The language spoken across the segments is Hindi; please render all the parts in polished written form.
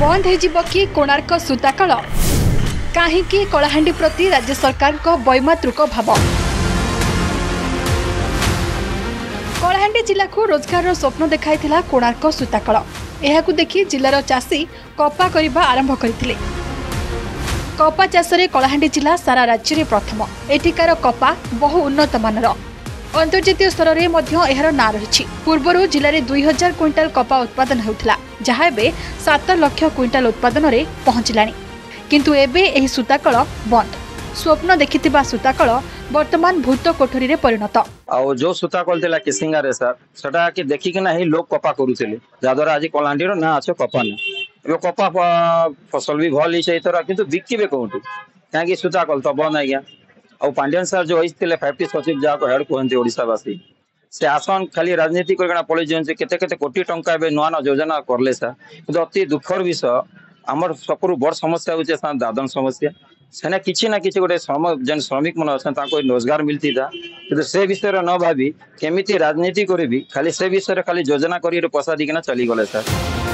बंद हो कि कोणार्क सूताकल कहीं कलाहांडी प्रति राज्य सरकार को वैमातृक भाव। कलाहांडी जिला को रोजगार स्वप्न देखाइथिला कोणार्क सूताकल। एहाकु देखि जिलार चाषी कपा करबा आरंभ करथिले। कपा चाष में कलाहांडी जिला सारा राज्य में प्रथम। एठिकार कपा बहु उन्नत मानर। अंतर्जातीय स्तर में यार ना रही। पूर्वर जिले में 2000 क्विंटाल कपा उत्पादन होता जहाँ एवं 7 लाख क्विंटाल उत्पादन में पहुंचला। किंतु एबे एही सूताकल बंद। स्वप्न देखिथिबा सूताकल वर्तमान भूत कोठरी रे परिणत। आउ जो सूताकल थिला किसिंगा रे सर सेटा कि देखि कि नाही लोग कपा करूथिले जादरा आज कलाहांडी रो ना आछो कपा ना यो कपा फसल भी भल हिचे इतरा किंतु बिकिबे कोठी काहे सूताकल तो बंद आ गया। और पांड्यन सर जो आइथिले 50 सचिव जा को हेड कोहंती ओडिसावासी से आसन खाली राजनीति करना पड़े जे केते केते कोटी टंका बे नवा योजना करले सा किंतु अति दुखर विषय आमर सबरु बड़ समस्या होचे दादन समस्या सेना किछि ना किछि गोटे जन श्रमिक मन अछन ताको रोजगार मिलती था किंतु से विषय न भाबी केमिति राजनीति करबी खाली से विषय खाली योजना करी पैसा दिकना चली गले सर।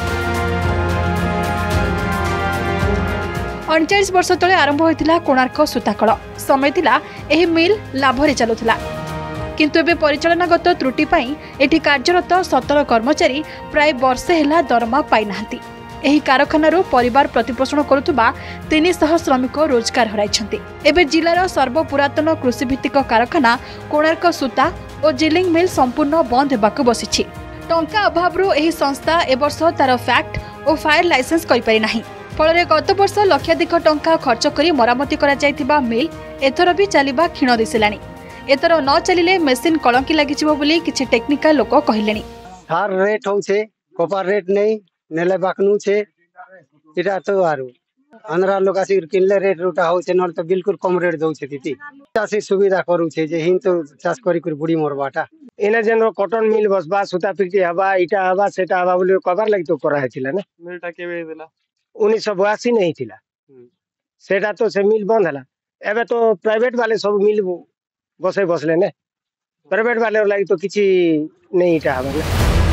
39 वर्ष तले आरंभ होइतिला कोणार्क सूताकल। समय थिला एही मिल लाभरे चलुथिला किंतु एबे परिचालनागत त्रुटि पई एठी कार्यरत 17 कर्मचारी प्राय वर्षे हेला दरमा पाई नाहंती। एही कारखानारू परिवार प्रतिपोषण करुथुबा 300 श्रमिक रोजगार हराइछंती। एबे जिलार सर्वपुरातन कृषिभित्तिक कारखाना कोणार्क सूता और जिलिंग मिल संपूर्ण बंद हेबाकु बसिछि। टंका अभावरू एही संस्था ए वर्ष तार फैक्ट और फायर लाइसेंस करि पारि नाही। फल गत वर्ष लक्षाधिक टंका खर्च करी मरामती करा जायतिबा मिल एथर भी चलिबा क्षीण दिसिलानी। एथर न चलिले मेसिन कलंकी लागिजिबो बोली किछि टेक्निकल लोक कहिलेनी। हार रेट होउछे कॉपर रेट नहीं नेले बाकनु छे इटा तो आरो अंदरा लोक आसी किनले रेट रुटा होछे न तो बिल्कुल कम रेट दउ छे तिती चासी सुविधा करू छे जे हिन तो चाष करी कर बुडी मोरबाटा एने जेन कॉटन मिल बसबा सूता पिटी हबा इटा हबा सेटा हबा बोली कवर लागि तो करा हेतिला ने मिलटा केबे देला 1982 नहीं थिला सेटा तो से मिल बंद हला। एबे तो प्राइवेट वाले सब मिल बसले ने प्राइवेट वाले लागि तो किछि नहीं इटा हबा ने।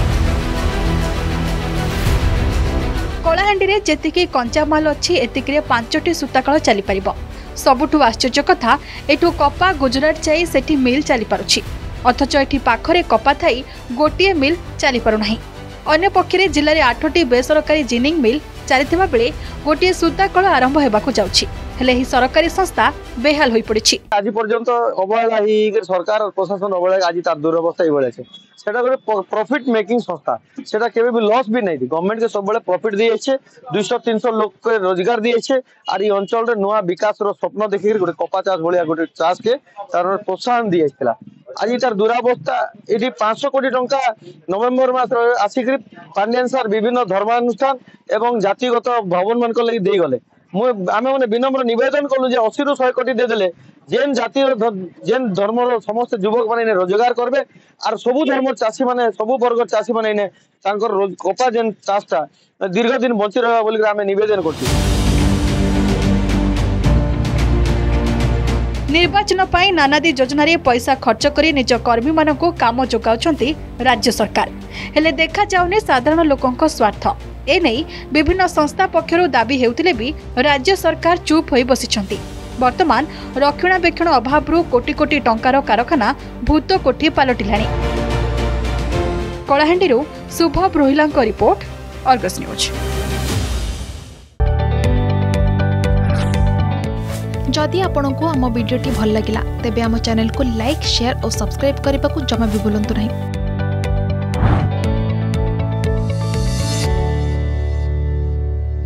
कलाहांडी रे जेतिकी कंचा माल अछि एतिकरे 5टी सूताकल चली परिबो। सबुठु आश्चर्य कथा एठु कपा गुजरात जाई सेठी मिल चली पारुछि अथच एठी पाखरे कपा थाई गोटिए मिल चली पारु नाही। अन्य पक्षरे जिल्ला रे 8टी बेसरकारी जिनिंग मिल चलिथिबा बेले गोटिए सूताकल आरंभ हेबाकु जाउछि हेले ही सरकारी संस्था बेहाल होई पड़िछि। आज पर्यंत अवहेला ही सरकार और प्रशासन अवहेला आज तार दुरवस्था ही छै सेटा गोटे प्रॉफिट मेकिंग संस्था सेटा केबे भी लॉस भी नहीं थी। गवर्नमेंट के सब बेले प्रॉफिट दिए छे 200-300 लोग के रोजगार दिए छे और ई अंचल रे नवा विकास रो स्वप्न देखि गोटे कपा चाष भलिया गोटे चाष के तार प्रोत्साहन दिए छला। आज तार दुरावस्था एठी 500 कोटी टंका नवेम्बर मास आसिक पांड्यन सर विभिन्न धर्मानुष्ठान एवं जातिगत भवन मान को लगी दे गले आमे माने विनम्र निवेदन कलु जे 80 ରୁ 100 कोटी दे देले जेन जाति जेन धर्म समस्त युवक माने रोजगार करबे और सबु धर्म चाषी माने सबु वर्ग चाषी माने ने तांकर कपा जेन चाषटा दीर्घ दिन बंची रहबा बोली आमे निवेदन करछि। निर्वाचन पाई नानादी योजना रे पैसा खर्च करी निज कर्मी मानकु काम जोगाउछंती राज्य सरकार हेले देखा जाउने साधारण लोकंक स्वार्थ। ए नहीं विभिन्न संस्था पक्षरु दाबी हेउतिले भी राज्य सरकार चुप होई बसिछंती। वर्तमान रक्षणाबेक्षण अभावरू कोटी कोटी टंकार कारखाना भूत कोठी पालटिलाणी। कलाहांडीरू शुभम रोहिलांक रिपोर्ट अर्गस न्यूज। जदि आपंक आम भिडी भल लगा तेब आम चैनल को लाइक शेयर और सब्सक्राइब करने को जमा भी भूलु नहीं।